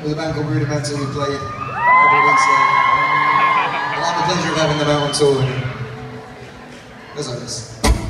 with a band called Rudimental who played a couple of weeks ago. I'll have the pleasure of having them out on tour. Goes like this.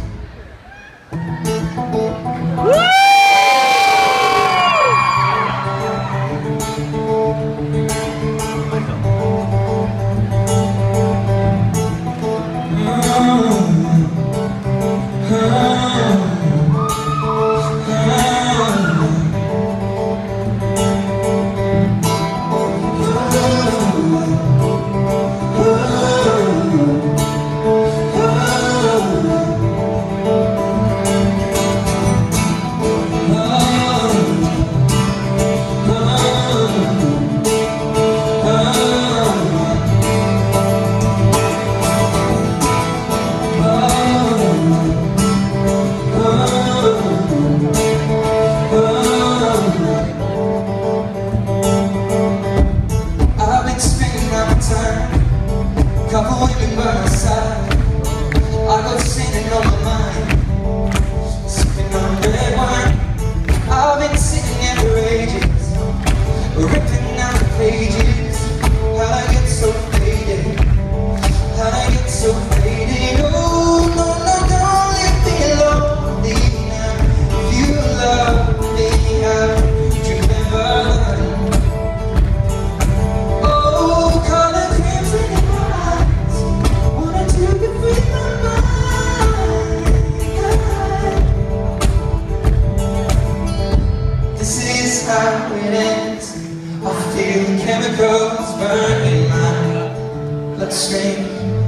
Couple women by my side, I got singing on my mind, sipping on red wine. I've been sitting here for ages, ripping out the pages. How'd I get so faded? How'd I get so faded? Oh, no, no, don't leave me lonely now. If you love me, how would you never learn? Oh, color crimson in my eyes, wanted to get free my mind. This is how it ends. I feel the chemicals burn in my bloodstream.